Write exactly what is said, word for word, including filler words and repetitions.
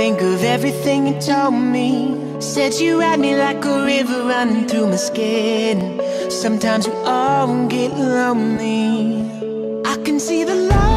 think of everything you told me. Said you had me like a river running through my skin. Sometimes we all get lonely. I can see the light